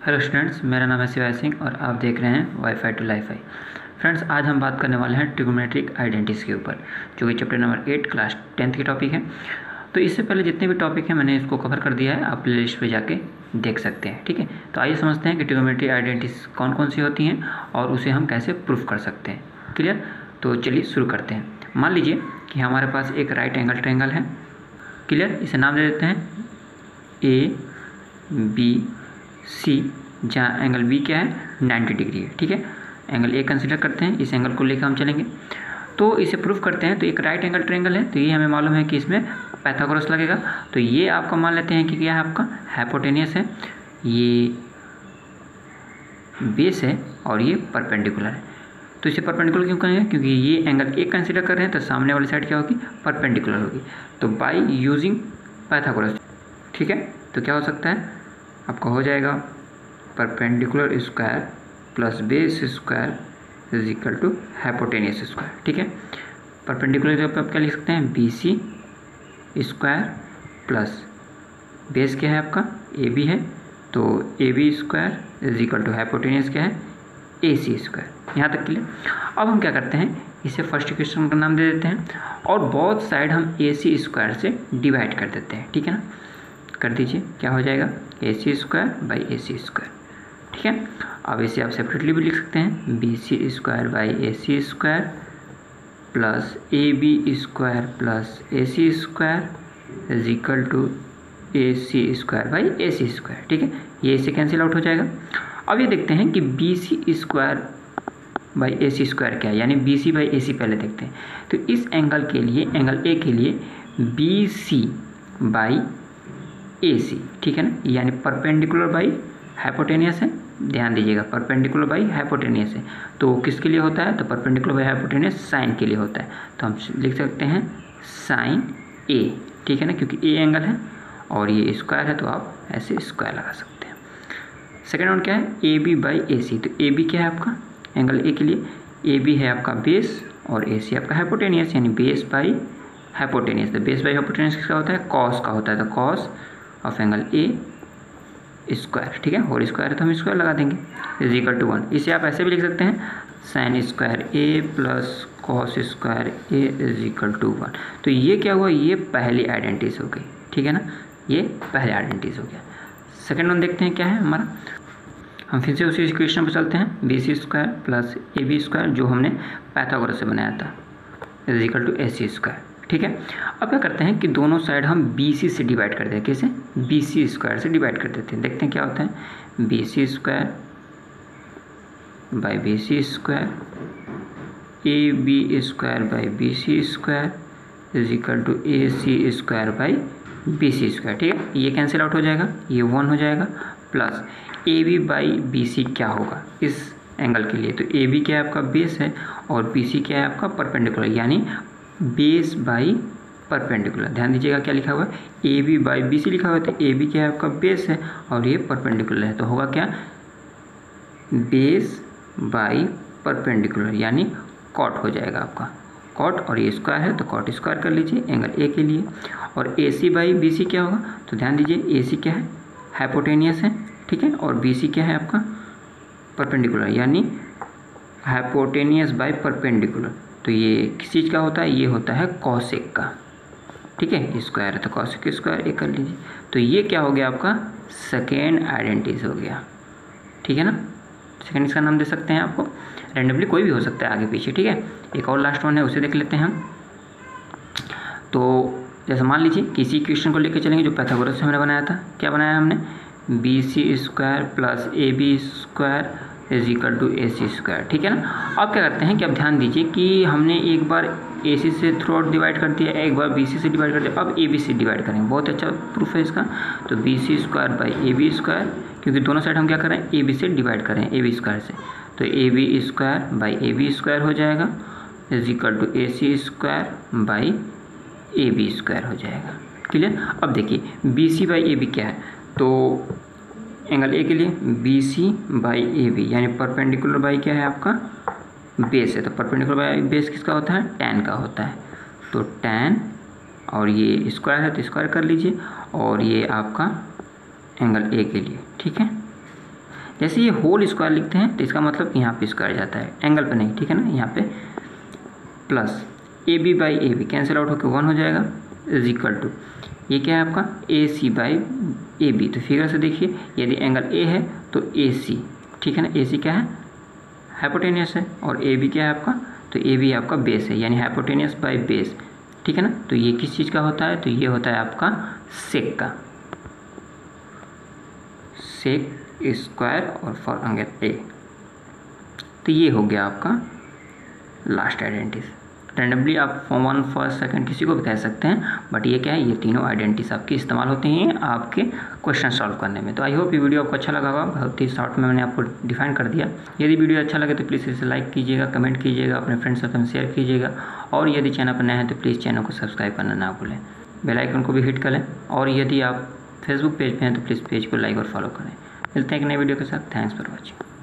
Hello students, मेरा नाम है शिवाय सिंह और आप देख रहे हैं वाईफाई टू लाईफाई। फ्रेंड्स, आज हम बात करने वाले हैं ट्रिग्नोमेट्रिक आइडेंटिटीज के ऊपर, जो कि चैप्टर नंबर 8 क्लास 10th की टॉपिक है। तो इससे पहले जितने भी टॉपिक हैं मैंने इसको कवर कर दिया है, आप प्ले लिस्ट पर जाके देख सकते हैं। ठीक है, तो आइए समझते हैं कि ट्रिग्नोमेट्रिक आइडेंटिटीज कौन कौन सी होती हैं और उसे हम कैसे प्रूफ कर सकते हैं। क्लियर? तो चलिए शुरू करते हैं। मान लीजिए कि हमारे पास एक राइट एंगल ट्रायंगल है। क्लियर? इसे नाम दे देते हैं ABC, जहाँ एंगल बी क्या है 90 डिग्री है। ठीक है, एंगल ए कंसीडर करते हैं, इस एंगल को लेकर हम चलेंगे। तो इसे प्रूफ करते हैं। तो एक राइट एंगल ट्रायंगल है, तो ये हमें मालूम है कि इसमें पाइथागोरस लगेगा। तो ये आपका मान लेते हैं कि क्या है, आपका हाइपोटेनियस है, ये बेस है और ये परपेंडिकुलर है। तो इसे परपेंडिकुलर क्यों कहेंगे? क्योंकि ये एंगल ए कंसीडर कर रहे हैं, तो सामने वाली साइड क्या होगी, परपेंडिकुलर होगी। तो बाय यूजिंग पाइथागोरस, ठीक है, तो क्या हो सकता है, आपका हो जाएगा perpendicular square plus base square is equal to hypotenuse square. ठीक है, परपेंडिकुलर जब आप क्या लिख सकते हैं, BC स्क्वायर प्लस बेस क्या है आपका AB है, तो AB square is equal to hypotenuse क्या है, AC स्क्वायर। यहाँ तक के लिए अब हम क्या करते हैं, इसे फर्स्ट इक्वेशन का नाम दे देते हैं और बोथ साइड हम AC स्क्वायर से डिवाइड कर देते हैं। ठीक है ना, कर दीजिए, क्या हो जाएगा AC square by AC square. ठीक है, अब इसे आप सेपरेटली भी लिख सकते हैं, BC square by AC square plus AB square plus AC square is equal to AC square by AC square. ठीक है, ये इससे कैंसिल आउट हो जाएगा। अब ये देखते हैं कि BC square by AC square क्या है, यानी BC बाई AC पहले देखते हैं। तो इस एंगल के लिए, एंगल A के लिए BC बाई AC, ठीक है ना, यानी परपेंडिकुलर बाई हाइपोटेनियस है। ध्यान दीजिएगा, परपेंडिकुलर बाई हाइपोटेनियस है। तो किसके लिए होता है, तो परपेंडिकुलर बाई हाइपोटेनियस साइन के लिए होता है। तो हम लिख सकते हैं साइन A, ठीक है ना, क्योंकि A एंगल है और ये स्क्वायर है, तो आप ऐसे स्क्वायर लगा सकते हैं। सेकेंड वन क्या है, AB बाई AC। तो AB क्या है आपका, एंगल A के लिए AB है आपका बेस और AC आपका हाइपोटेनियस, यानी बेस बाई हाइपोटेनियस। तो बेस बाई हाइपोटेनियस किसका होता है, कॉस का होता है। तो cos of angle A square, ठीक है, होल स्क्वायर है तो हम स्क्वायर लगा देंगे, इज इक्वल टू 1। इसे आप ऐसे भी लिख सकते हैं, sine square A plus cos square A is equal to 1। तो ये क्या हुआ, ये पहली आइडेंटिटीज हो गई। ठीक है ना, ये पहले आइडेंटिटीज हो गया। सेकेंड वन देखते हैं क्या है हमारा। हम फिर से उसी इक्वेशन पर चलते हैं, BC square plus AB square जो हमने पाइथागोरस से बनाया था, is equal to AC square. ठीक है, अब क्या करते हैं कि दोनों साइड हम BC से डिवाइड कर देते हैं। कैसे, BC स्क्वायर से डिवाइड कर देते हैं। देखते हैं क्या होता है, BC square by BC square, AB square by BC square is equal to AC square by BC square. ठीक है, ये कैंसिल आउट हो जाएगा, ये 1 हो जाएगा, प्लस AB बाई BC क्या होगा इस एंगल के लिए, तो AB क्या है आपका बेस है और BC क्या है आपका परपेंडिकुलर, यानी बेस बाई परपेंडिकुलर। ध्यान दीजिएगा क्या लिखा हुआ है, AB बाई BC लिखा हुआ है। तो AB क्या है आपका बेस है और ये परपेंडिकुलर है, तो होगा क्या, बेस बाई परपेंडिकुलर, यानी कॉट हो जाएगा आपका, कॉट, और ये स्क्वायर है तो कॉट स्क्वायर कर लीजिए एंगल A के लिए। और AC बाई BC क्या होगा, तो ध्यान दीजिए AC क्या है, हाइपोटेनियस है, ठीक है, और BC क्या है आपका परपेंडिकुलर, यानी हाइपोटेनियस बाई परपेंडिकुलर। तो ये किस चीज़ का होता है, ये होता है कॉसेक का। ठीक है, स्क्वायर है तो कॉसेक स्क्वायर एक कर लीजिए। तो ये क्या हो गया आपका, सेकेंड आइडेंटिटीज हो गया। ठीक है ना, सेकेंड इसका नाम दे सकते हैं, आपको रैंडमली कोई भी हो सकता है आगे पीछे। ठीक है, एक और लास्ट वन है, उसे देख लेते हैं हम। तो जैसे मान लीजिए किसी इक्वेशन को लेकर चलेंगे जो पाइथागोरस से हमने बनाया था। क्या बनाया हमने, BC square plus AB square is equal to AC square. ठीक है ना, अब क्या करते हैं कि अब ध्यान दीजिए कि हमने एक बार AC से थ्रू आउट डिवाइड कर दिया, एक बार BC से डिवाइड कर दिया, अब AB से डिवाइड करेंगे। बहुत अच्छा प्रूफ है इसका। तो BC square by AB square, क्योंकि दोनों साइड हम क्या करें, AB से डिवाइड करें, AB स्क्वायर से, तो AB square by AB square हो जाएगा is equal to AC square by AB square हो जाएगा। क्लियर? अब देखिए BC बाई AB क्या है, तो एंगल A के लिए BC बाई AB, यानी परपेंडिकुलर बाई क्या है आपका बेस है। तो परपेंडिकुलर बाई बेस किसका होता है, tan का होता है। तो tan, और ये स्क्वायर है तो स्क्वायर कर लीजिए, और ये आपका एंगल A के लिए। ठीक है, जैसे ये होल स्क्वायर लिखते हैं तो इसका मतलब कि यहाँ पे स्क्वायर जाता है, एंगल पे नहीं, ठीक है ना। यहाँ पे plus A B by A B cancel out होकर 1 हो जाएगा, इज इक्वल टू ये क्या है आपका A C by A B. तो फिगर से देखिए यदि एंगल ए है तो ए सी, ठीक है ना, ए सी क्या है हाइपोटेनियस है, और ए बी क्या है आपका, तो ए बी आपका बेस है, यानी हाइपोटेनियस बाई बेस, ठीक है ना। तो ये किस चीज़ का होता है, तो ये होता है आपका सेक का, सेक स्क्वायर और फॉर एंगल ए। तो ये हो गया आपका लास्ट आइडेंटिटीज। रैंडमली आप फॉर्म 1 फर्स्ट सेकंड किसी को भी कह सकते हैं, बट ये क्या है, ये तीनों आइडेंटिटीज आपकी इस्तेमाल होती हैं आपके क्वेश्चन सॉल्व करने में। तो आई होप ये वीडियो आपको अच्छा लगा होगा, बहुत ही शॉर्ट में मैंने आपको डिफाइन कर दिया। यदि वीडियो अच्छा लगे तो प्लीज़ इसे लाइक कीजिएगा, कमेंट कीजिएगा, अपने फ्रेंड्स सर्कल में शेयर कीजिएगा, और यदि चैनल पर नए हैं तो प्लीज़ चैनल को सब्सक्राइब करना ना भूलें, बेल आइकन को भी हिट कर लें, और यदि आप फेसबुक पेज पे हैं तो प्लीज़ पेज को लाइक और फॉलो करें। मिलते हैं एक नए वीडियो के साथ। Thanks for watching.